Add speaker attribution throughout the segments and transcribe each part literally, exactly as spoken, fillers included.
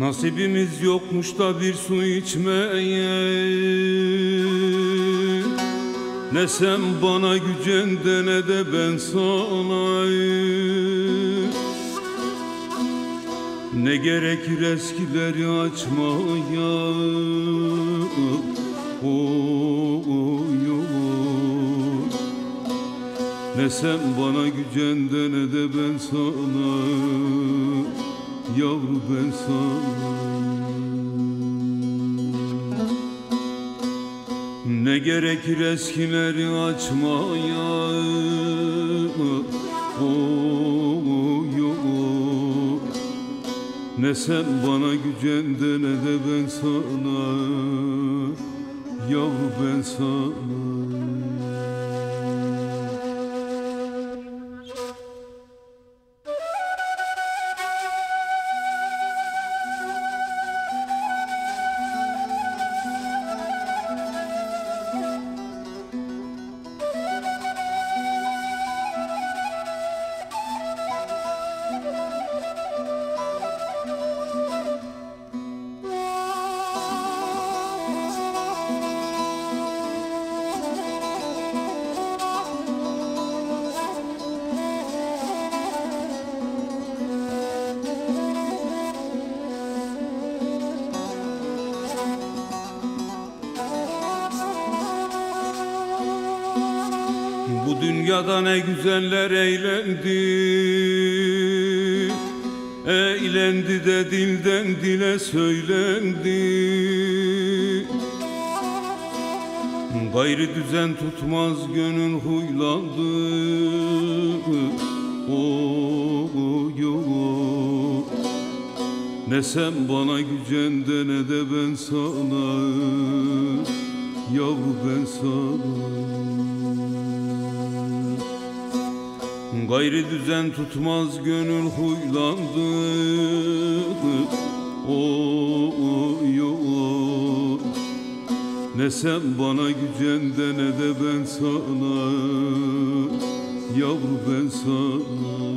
Speaker 1: Nasibimiz yokmuş da bir su içmeye, ne sen bana gücende ne de ben sana. Ne gerekir eskileri açmaya, oy, oy, oy. Ne sen bana gücende ne de ben sana, yavru ben sana. Ne gerekir eskileri açmaya, oy, oy. Ne sen bana gücende ne de ben sana, yavru ben sana. Bu dünyada ne güzeller eğlendi, eğlendi de dilden dile söylendi. Gayri düzen tutmaz gönül huylandı, oy, oy. Ne sen bana gücende ne de ben sana, yavru ben sana. Gayri düzen tutmaz gönül huylandı, oy, oy. Ne sen bana gücende ne de ben sana, yavru ben sana.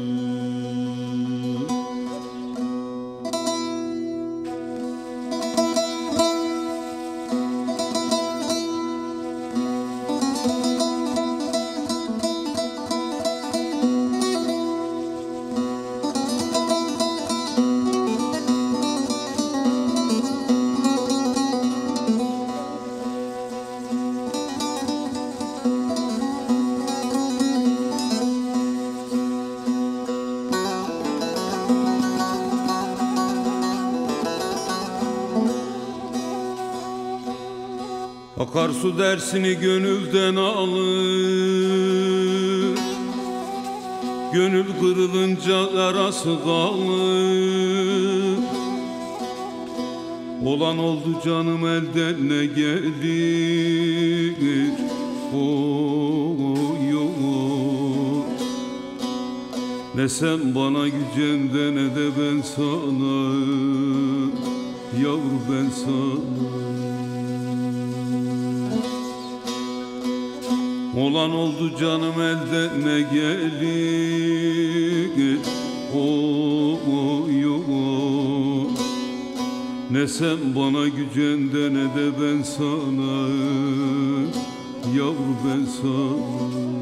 Speaker 1: Akarsu dersini gönülden alır, gönül kırılınca arası kalır. Olan oldu canım elden ne gelir, oy, oy. Ne sen bana gücende ne de ben sana, yavru ben sana. Olan oldu canım elde ne gelir, oy, oy. Ne sen bana gücende ne de ben sana, yavru ben sana.